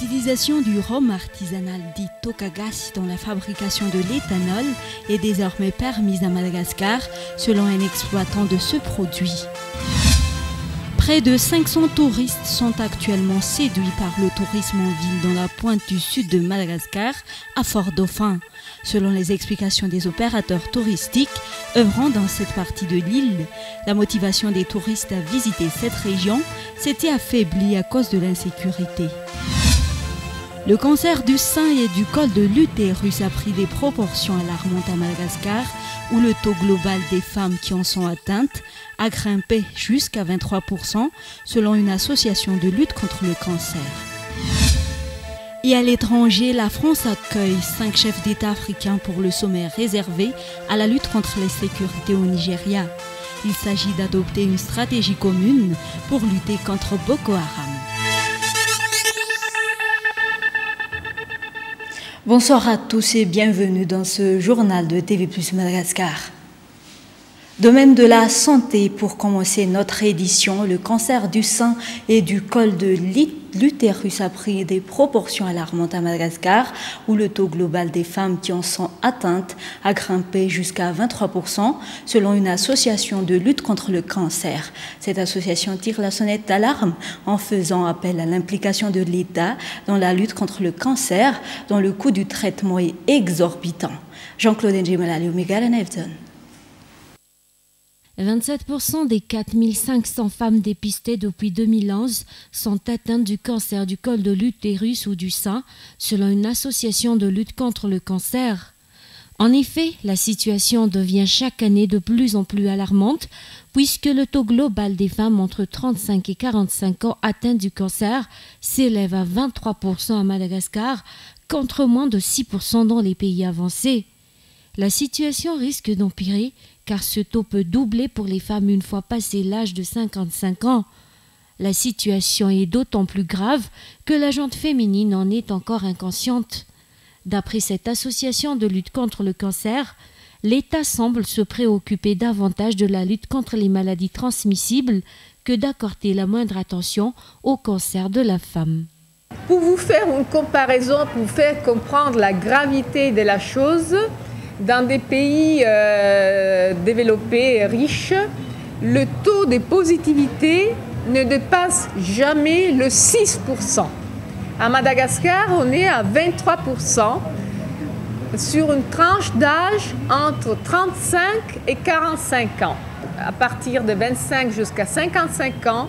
L'utilisation du rhum artisanal dit Tokagasi dans la fabrication de l'éthanol est désormais permise à Madagascar, selon un exploitant de ce produit. Près de 500 touristes sont actuellement séduits par le tourisme en ville dans la pointe du sud de Madagascar, à Fort-Dauphin. Selon les explications des opérateurs touristiques œuvrant dans cette partie de l'île, la motivation des touristes à visiter cette région s'était affaiblie à cause de l'insécurité. Le cancer du sein et du col de l'utérus a pris des proportions alarmantes à Madagascar, où le taux global des femmes qui en sont atteintes a grimpé jusqu'à 23%, selon une association de lutte contre le cancer. Et à l'étranger, la France accueille 5 chefs d'État africains pour le sommet réservé à la lutte contre l'insécurité au Nigeria. Il s'agit d'adopter une stratégie commune pour lutter contre Boko Haram. Bonsoir à tous et bienvenue dans ce journal de TV+ Madagascar. Domaine de la santé, pour commencer notre édition, le cancer du sein et du col de l'utérus a pris des proportions alarmantes à Madagascar, où le taux global des femmes qui en sont atteintes a grimpé jusqu'à 23%, selon une association de lutte contre le cancer. Cette association tire la sonnette d'alarme en faisant appel à l'implication de l'État dans la lutte contre le cancer, dont le coût du traitement est exorbitant. Jean-Claude Njemalali, Omega Nevton. 27% des 4500 femmes dépistées depuis 2011 sont atteintes du cancer du col de l'utérus ou du sein, selon une association de lutte contre le cancer. En effet, la situation devient chaque année de plus en plus alarmante, puisque le taux global des femmes entre 35 et 45 ans atteintes du cancer s'élève à 23% à Madagascar, contre moins de 6% dans les pays avancés. La situation risque d'empirer, car ce taux peut doubler pour les femmes une fois passé l'âge de 55 ans. La situation est d'autant plus grave que la gente féminine en est encore inconsciente. D'après cette association de lutte contre le cancer, l'État semble se préoccuper davantage de la lutte contre les maladies transmissibles que d'accorder la moindre attention au cancer de la femme. Pour vous faire une comparaison, pour vous faire comprendre la gravité de la chose, dans des pays développés, riches, le taux de positivité ne dépasse jamais le 6%. À Madagascar, on est à 23% sur une tranche d'âge entre 35 et 45 ans. À partir de 25 jusqu'à 55 ans,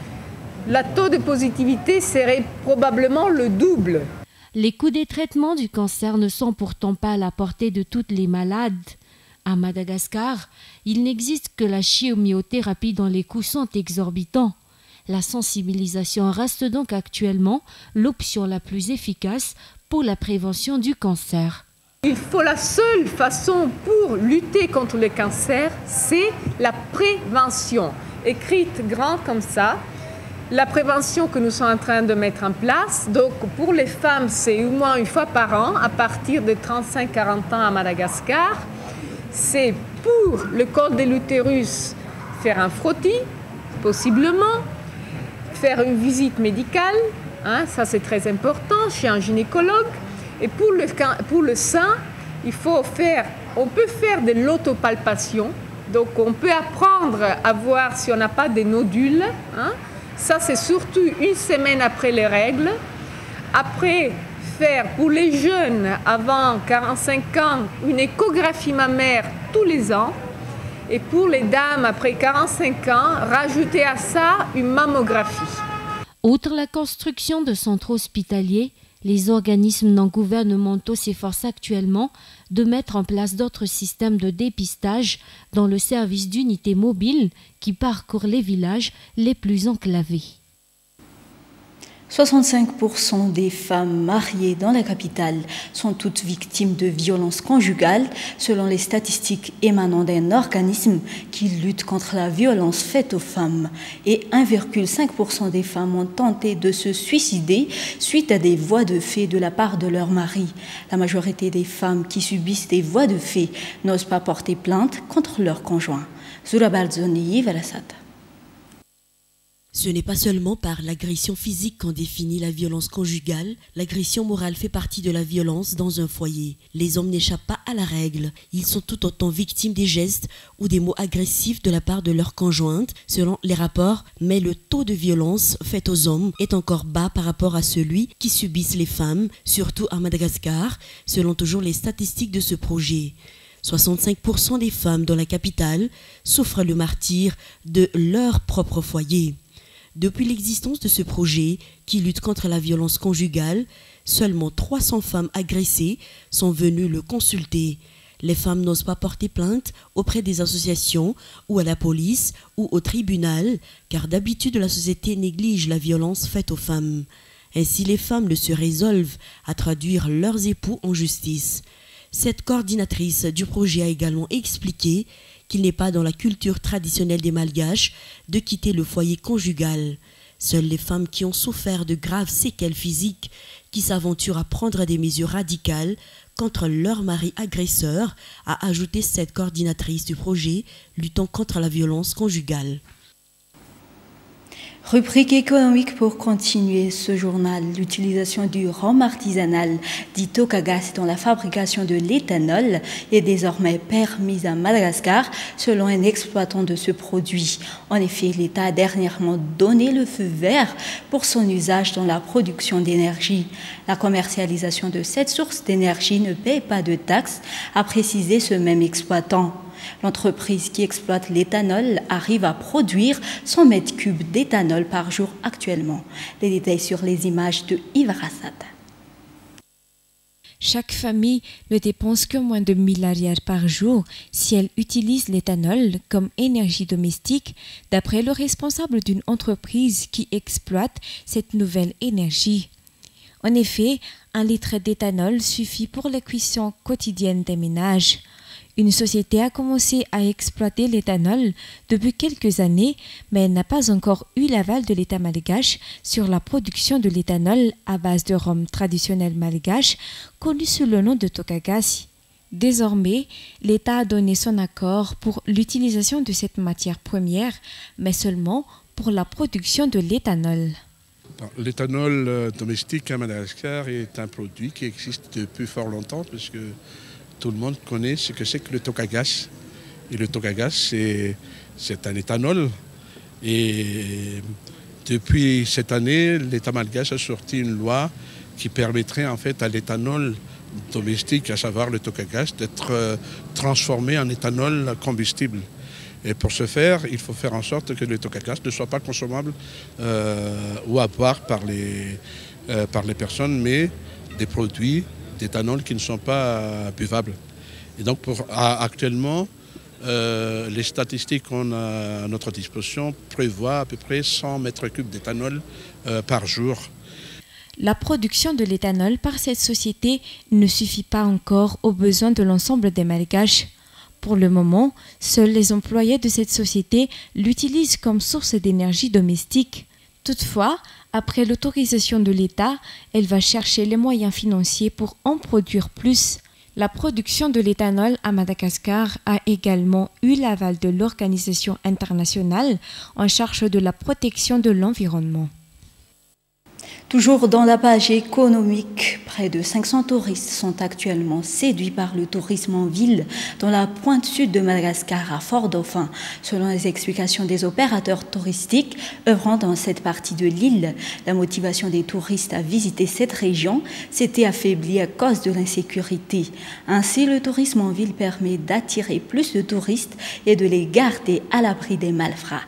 le taux de positivité serait probablement le double. Les coûts des traitements du cancer ne sont pourtant pas à la portée de toutes les malades. À Madagascar, il n'existe que la chimiothérapie dont les coûts sont exorbitants. La sensibilisation reste donc actuellement l'option la plus efficace pour la prévention du cancer. La seule façon pour lutter contre le cancer, c'est la prévention. Écrite grand comme ça. La prévention que nous sommes en train de mettre en place, donc pour les femmes, c'est au moins une fois par an, à partir de 35-40 ans à Madagascar. C'est pour le col de l'utérus, faire un frottis, possiblement, faire une visite médicale, ça c'est très important, chez un gynécologue. Et pour le sein, on peut faire de l'autopalpation, donc on peut apprendre à voir si on n'a pas des nodules. Ça, c'est surtout une semaine après les règles. Après, faire pour les jeunes avant 45 ans une échographie mammaire tous les ans. Et pour les dames après 45 ans, rajouter à ça une mammographie. Outre la construction de centres hospitaliers, les organismes non gouvernementaux s'efforcent actuellement de mettre en place d'autres systèmes de dépistage dans le service d'unités mobiles qui parcourent les villages les plus enclavés. 65% des femmes mariées dans la capitale sont toutes victimes de violences conjugales, selon les statistiques émanant d'un organisme qui lutte contre la violence faite aux femmes. Et 1,5% des femmes ont tenté de se suicider suite à des voies de fait de la part de leur mari. La majorité des femmes qui subissent des voies de fait n'osent pas porter plainte contre leur conjoint. Zura Balzoni, Velasata. Ce n'est pas seulement par l'agression physique qu'on définit la violence conjugale, l'agression morale fait partie de la violence dans un foyer. Les hommes n'échappent pas à la règle, ils sont tout autant victimes des gestes ou des mots agressifs de la part de leur conjointe, selon les rapports, mais le taux de violence faite aux hommes est encore bas par rapport à celui qui subissent les femmes, surtout à Madagascar, selon toujours les statistiques de ce projet. 65% des femmes dans la capitale souffrent le martyre de leur propre foyer. Depuis l'existence de ce projet, qui lutte contre la violence conjugale, seulement 300 femmes agressées sont venues le consulter. Les femmes n'osent pas porter plainte auprès des associations ou à la police ou au tribunal, car d'habitude la société néglige la violence faite aux femmes. Ainsi les femmes ne se résolvent à traduire leurs époux en justice. Cette coordinatrice du projet a également expliqué qu'il n'est pas dans la culture traditionnelle des Malgaches de quitter le foyer conjugal. Seules les femmes qui ont souffert de graves séquelles physiques qui s'aventurent à prendre des mesures radicales contre leur mari agresseur, a ajouté cette coordinatrice du projet luttant contre la violence conjugale. Rubrique économique pour continuer ce journal. L'utilisation du rhum artisanal dit tokagas dans la fabrication de l'éthanol est désormais permise à Madagascar selon un exploitant de ce produit. En effet, l'État a dernièrement donné le feu vert pour son usage dans la production d'énergie. La commercialisation de cette source d'énergie ne paie pas de taxes, a précisé ce même exploitant. L'entreprise qui exploite l'éthanol arrive à produire 100 mètres cubes d'éthanol par jour actuellement. Les détails sur les images de Yves Rassad. Chaque famille ne dépense que moins de 1000 arrières par jour si elle utilise l'éthanol comme énergie domestique, d'après le responsable d'une entreprise qui exploite cette nouvelle énergie. En effet, 1 litre d'éthanol suffit pour la cuisson quotidienne des ménages. Une société a commencé à exploiter l'éthanol depuis quelques années, mais elle n'a pas encore eu l'aval de l'État malgache sur la production de l'éthanol à base de rhum traditionnel malgache, connu sous le nom de tokagas. Désormais, l'État a donné son accord pour l'utilisation de cette matière première, mais seulement pour la production de l'éthanol. L'éthanol domestique à Madagascar est un produit qui existe depuis fort longtemps, puisque tout le monde connaît ce que c'est que le tokagas. Et le tokagas, c'est un éthanol. Et depuis cette année, l'État malgache a sorti une loi qui permettrait en fait à l'éthanol domestique, à savoir le tokagas, d'être transformé en éthanol combustible. Et pour ce faire, il faut faire en sorte que le tokagas ne soit pas consommable ou à boire par les personnes, mais des produits d'éthanol qui ne sont pas buvables. Et donc actuellement, les statistiques qu'on a à notre disposition prévoient à peu près 100 mètres cubes d'éthanol par jour. La production de l'éthanol par cette société ne suffit pas encore aux besoins de l'ensemble des Malgaches. Pour le moment, seuls les employés de cette société l'utilisent comme source d'énergie domestique. Toutefois, après l'autorisation de l'État, elle va chercher les moyens financiers pour en produire plus. La production de l'éthanol à Madagascar a également eu l'aval de l'Organisation internationale en charge de la protection de l'environnement. Toujours dans la page économique, près de 500 touristes sont actuellement séduits par le tourisme en ville dans la pointe sud de Madagascar à Fort-Dauphin. Selon les explications des opérateurs touristiques œuvrant dans cette partie de l'île, la motivation des touristes à visiter cette région s'était affaiblie à cause de l'insécurité. Ainsi, le tourisme en ville permet d'attirer plus de touristes et de les garder à l'abri des malfrats.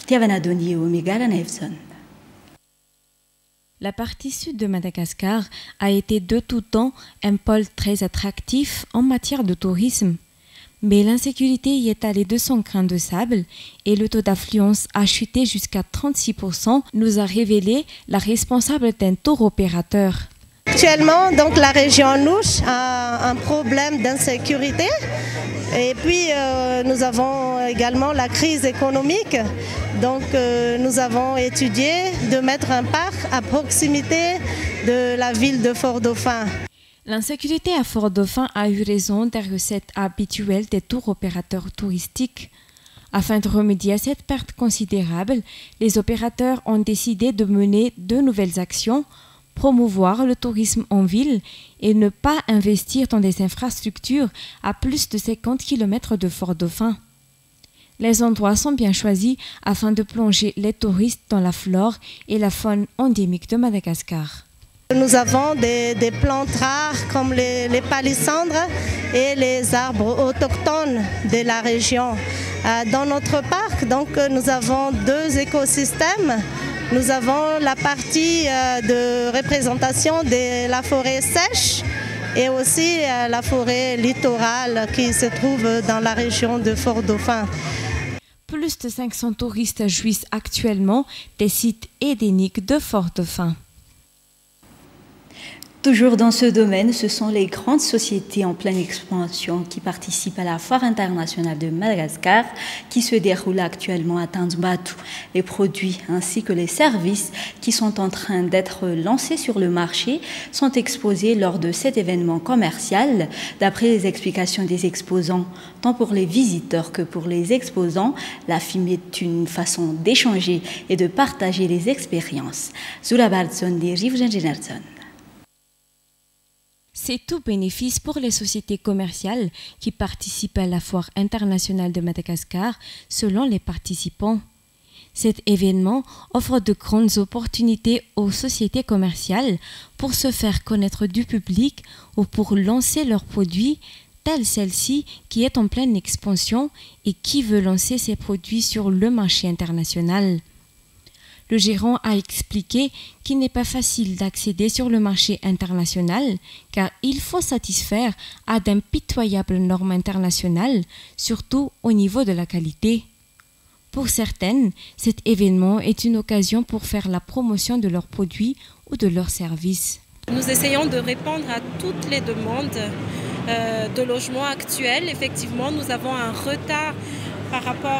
La partie sud de Madagascar a été de tout temps un pôle très attractif en matière de tourisme. Mais l'insécurité y est allée de son grain de sable et le taux d'affluence a chuté jusqu'à 36%, nous a révélé la responsable d'un tour opérateur. Actuellement, donc, la région Nouche a un problème d'insécurité et puis nous avons également la crise économique. Donc nous avons étudié de mettre un parc à proximité de la ville de Fort-Dauphin. L'insécurité à Fort-Dauphin a eu raison des recettes habituelles des tours opérateurs touristiques. Afin de remédier à cette perte considérable, les opérateurs ont décidé de mener 2 nouvelles actions: promouvoir le tourisme en ville et ne pas investir dans des infrastructures à plus de 50 km de Fort-Dauphin. Les endroits sont bien choisis afin de plonger les touristes dans la flore et la faune endémique de Madagascar. Nous avons des plantes rares comme les palissandres et les arbres autochtones de la région. Dans notre parc, donc, nous avons 2 écosystèmes. Nous avons la partie de représentation de la forêt sèche et aussi la forêt littorale qui se trouve dans la région de Fort-Dauphin. Plus de 500 touristes jouissent actuellement des sites édéniques de Fort-Dauphin. Toujours dans ce domaine, ce sont les grandes sociétés en pleine expansion qui participent à la Foire internationale de Madagascar qui se déroule actuellement à Tanzbatu. Les produits ainsi que les services qui sont en train d'être lancés sur le marché sont exposés lors de cet événement commercial. D'après les explications des exposants, tant pour les visiteurs que pour les exposants, la FIM est une façon d'échanger et de partager les expériences. Zula Balson des Rives Generson. C'est tout bénéfice pour les sociétés commerciales qui participent à la Foire internationale de Madagascar, selon les participants. Cet événement offre de grandes opportunités aux sociétés commerciales pour se faire connaître du public ou pour lancer leurs produits, telle celle-ci qui est en pleine expansion et qui veut lancer ses produits sur le marché international. Le gérant a expliqué qu'il n'est pas facile d'accéder sur le marché international car il faut satisfaire à d'impitoyables normes internationales, surtout au niveau de la qualité. Pour certaines, cet événement est une occasion pour faire la promotion de leurs produits ou de leurs services. Nous essayons de répondre à toutes les demandes de logement actuels. Effectivement, nous avons un retard par rapport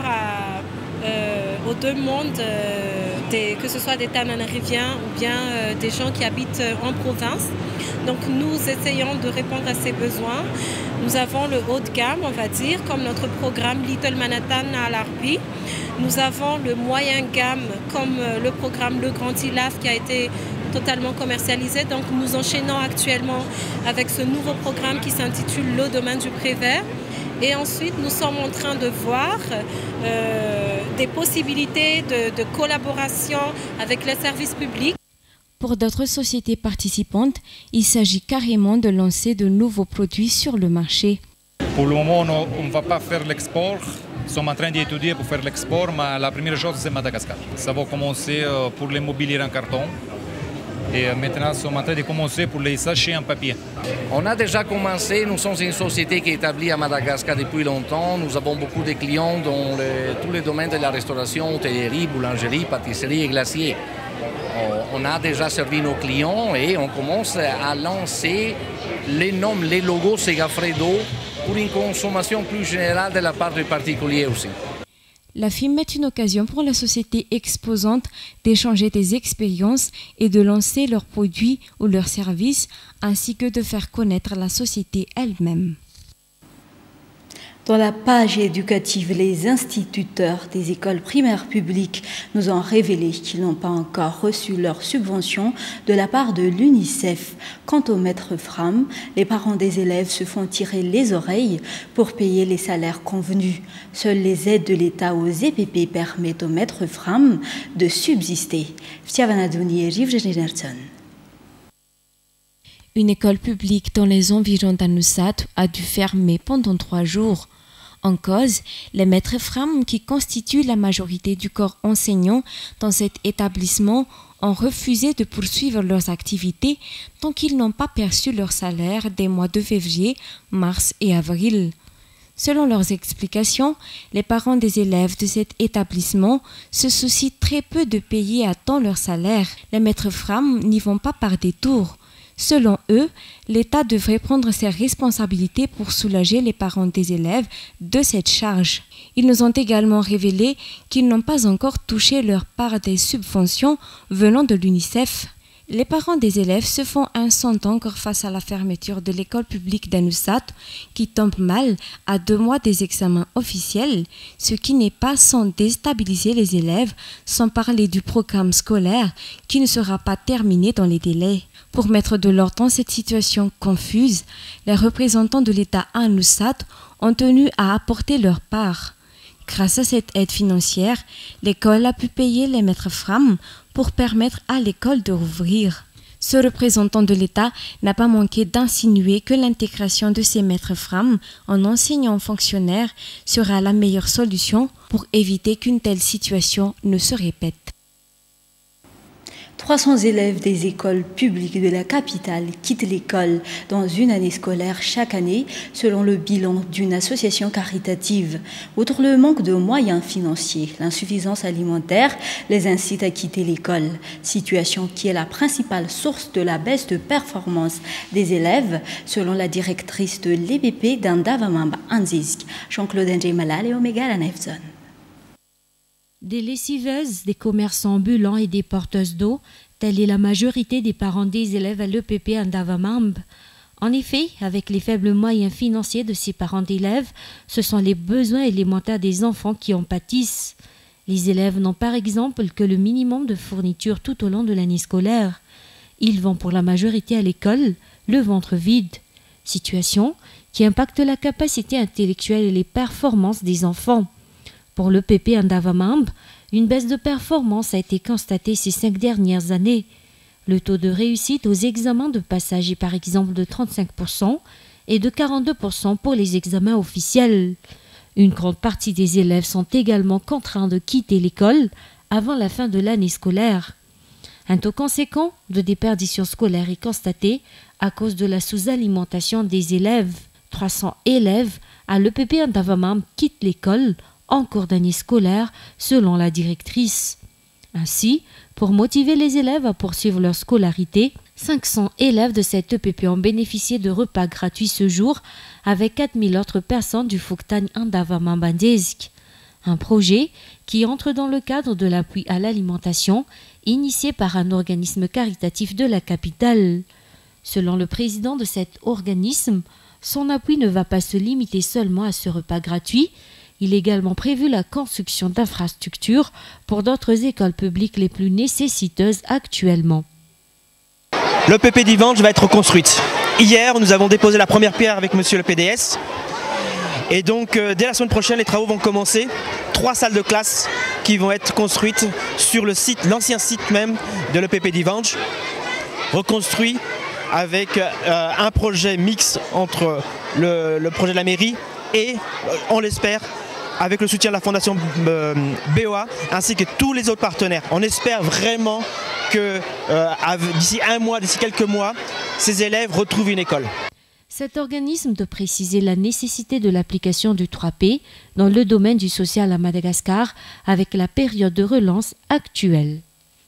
aux demandes, que ce soit des Tananariviens ou bien des gens qui habitent en province. Donc nous essayons de répondre à ces besoins. Nous avons le haut de gamme, on va dire, comme notre programme Little Manhattan à l'Arpi. Nous avons le moyen gamme, comme le programme Le Grand Ilaf qui a été totalement commercialisé. Donc nous enchaînons actuellement avec ce nouveau programme qui s'intitule Le Domaine du Prévert. Et ensuite, nous sommes en train de voir des possibilités de collaboration avec les services publics. Pour d'autres sociétés participantes, il s'agit carrément de lancer de nouveaux produits sur le marché. Pour le moment, on ne va pas faire l'export. Nous sommes en train d'étudier pour faire l'export, mais la première chose, c'est Madagascar. Ça va commencer pour les mobiliers en carton. Et maintenant, nous sommes en train de commencer pour les sachets en papier. On a déjà commencé, nous sommes une société qui est établie à Madagascar depuis longtemps. Nous avons beaucoup de clients dans tous les domaines de la restauration, hôtellerie, boulangerie, pâtisserie et glacier. On a déjà servi nos clients et on commence à lancer les noms, les logos Segafredo pour une consommation plus générale de la part des particuliers aussi. La FIM est une occasion pour la société exposante d'échanger des expériences et de lancer leurs produits ou leurs services, ainsi que de faire connaître la société elle-même. Dans la page éducative, les instituteurs des écoles primaires publiques nous ont révélé qu'ils n'ont pas encore reçu leur subvention de la part de l'UNICEF. Quant aux maîtres FRAM, les parents des élèves se font tirer les oreilles pour payer les salaires convenus. Seules les aides de l'État aux EPP permettent aux maîtres FRAM de subsister. Une école publique dans les environs d'Anusat a dû fermer pendant 3 jours. En cause, les maîtres FRAM qui constituent la majorité du corps enseignant dans cet établissement ont refusé de poursuivre leurs activités tant qu'ils n'ont pas perçu leur salaire des mois de février, mars et avril. Selon leurs explications, les parents des élèves de cet établissement se soucient très peu de payer à temps leur salaire. Les maîtres FRAM n'y vont pas par détour. Selon eux, l'État devrait prendre ses responsabilités pour soulager les parents des élèves de cette charge. Ils nous ont également révélé qu'ils n'ont pas encore touché leur part des subventions venant de l'UNICEF. Les parents des élèves se font un son encore face à la fermeture de l'école publique d'Anoussat, qui tombe mal à 2 mois des examens officiels, ce qui n'est pas sans déstabiliser les élèves, sans parler du programme scolaire qui ne sera pas terminé dans les délais. Pour mettre de l'ordre dans cette situation confuse, les représentants de l'État à Anoussat ont tenu à apporter leur part. Grâce à cette aide financière, l'école a pu payer les maîtres Fram pour permettre à l'école de rouvrir. Ce représentant de l'État n'a pas manqué d'insinuer que l'intégration de ces maîtres Fram en enseignants fonctionnaires sera la meilleure solution pour éviter qu'une telle situation ne se répète. 300 élèves des écoles publiques de la capitale quittent l'école dans une année scolaire chaque année, selon le bilan d'une association caritative. Outre le manque de moyens financiers, l'insuffisance alimentaire les incite à quitter l'école, situation qui est la principale source de la baisse de performance des élèves, selon la directrice de l'EBP d'Andavamamba Anzisk, Jean-Claude Ndjemalal et Omega Lanefzon. Des lessiveuses, des commerçants ambulants et des porteuses d'eau, telle est la majorité des parents des élèves à l'EPP Andavamamba. En effet, avec les faibles moyens financiers de ces parents d'élèves, ce sont les besoins élémentaires des enfants qui en pâtissent. Les élèves n'ont par exemple que le minimum de fournitures tout au long de l'année scolaire. Ils vont pour la majorité à l'école, le ventre vide. Situation qui impacte la capacité intellectuelle et les performances des enfants. Pour l'EPP Andavamamba, une baisse de performance a été constatée ces 5 dernières années. Le taux de réussite aux examens de passage est par exemple de 35% et de 42% pour les examens officiels. Une grande partie des élèves sont également contraints de quitter l'école avant la fin de l'année scolaire. Un taux conséquent de déperdition scolaire est constaté à cause de la sous-alimentation des élèves. 300 élèves à l'EPP Andavamamba quittent l'école en cours d'année scolaire, selon la directrice. Ainsi, pour motiver les élèves à poursuivre leur scolarité, 500 élèves de cette EPP ont bénéficié de repas gratuits ce jour avec 4000 autres personnes du Fuktan Andavamamba Anzisk. Un projet qui entre dans le cadre de l'appui à l'alimentation initié par un organisme caritatif de la capitale. Selon le président de cet organisme, son appui ne va pas se limiter seulement à ce repas gratuit. Il est également prévu la construction d'infrastructures pour d'autres écoles publiques les plus nécessiteuses actuellement. L'EPP d'Ivange va être construite. Hier, nous avons déposé la première pierre avec monsieur le PDS. Et donc, dès la semaine prochaine, les travaux vont commencer. 3 salles de classe qui vont être construites sur le site, l'ancien site même de l'EPP d'Ivange, reconstruit avec un projet mix entre le projet de la mairie et, on l'espère, avec le soutien de la fondation BOA ainsi que tous les autres partenaires. On espère vraiment que d'ici un mois, d'ici quelques mois, ces élèves retrouvent une école. Cet organisme de préciser la nécessité de l'application du 3P dans le domaine du social à Madagascar avec la période de relance actuelle.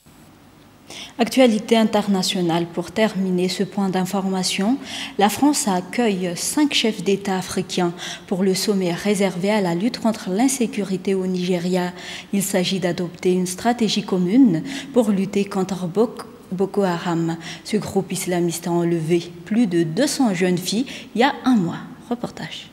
Actualité internationale pour terminer ce point d'information. La France accueille 5 chefs d'État africains pour le sommet réservé à la lutte contre l'insécurité au Nigeria. Il s'agit d'adopter une stratégie commune pour lutter contre Boko Haram. Ce groupe islamiste a enlevé plus de 200 jeunes filles il y a un mois. Reportage.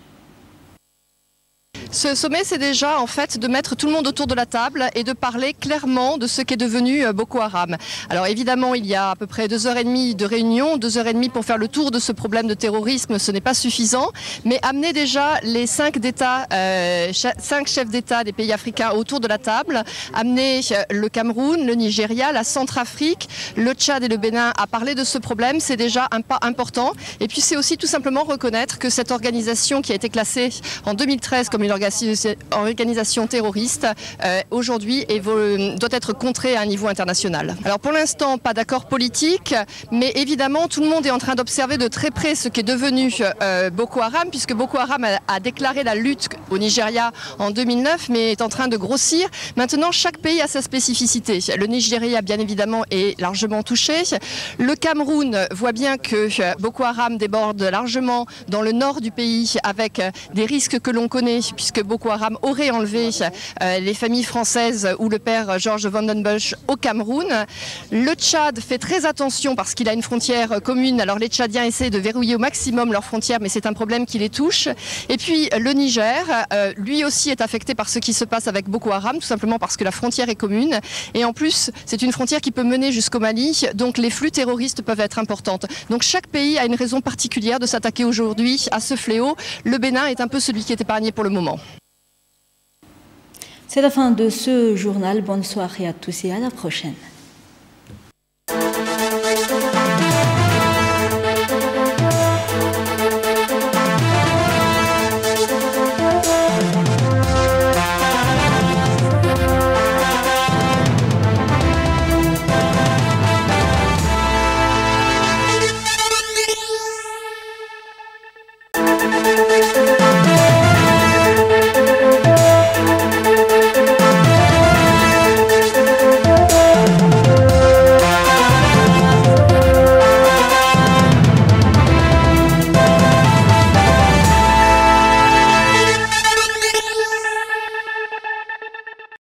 Ce sommet, c'est déjà en fait de mettre tout le monde autour de la table et de parler clairement de ce qu'est devenu Boko Haram. Alors évidemment, il y a à peu près 2h30 de réunion, 2h30 pour faire le tour de ce problème de terrorisme, ce n'est pas suffisant, mais amener déjà les 5 chefs d'État des pays africains autour de la table, amener le Cameroun, le Nigeria, la Centrafrique, le Tchad et le Bénin à parler de ce problème, c'est déjà un pas important. Et puis c'est aussi tout simplement reconnaître que cette organisation qui a été classée en 2013 comme une organisation terroriste aujourd'hui doit être contrée à un niveau international. Alors pour l'instant, pas d'accord politique, mais évidemment tout le monde est en train d'observer de très près ce qui est devenu Boko Haram, puisque Boko Haram a déclaré la lutte au Nigeria en 2009, mais est en train de grossir. Maintenant, chaque pays a sa spécificité. Le Nigeria, bien évidemment, est largement touché. Le Cameroun voit bien que Boko Haram déborde largement dans le nord du pays avec des risques que l'on connaît, puisque puisque Boko Haram aurait enlevé les familles françaises ou le père George Vandenbusch au Cameroun. Le Tchad fait très attention parce qu'il a une frontière commune. Alors les Tchadiens essaient de verrouiller au maximum leurs frontières, mais c'est un problème qui les touche. Et puis le Niger, lui aussi est affecté par ce qui se passe avec Boko Haram, tout simplement parce que la frontière est commune. Et en plus, c'est une frontière qui peut mener jusqu'au Mali, donc les flux terroristes peuvent être importantes. Donc chaque pays a une raison particulière de s'attaquer aujourd'hui à ce fléau. Le Bénin est un peu celui qui est épargné pour le moment. C'est la fin de ce journal. Bonne soirée à tous et à la prochaine.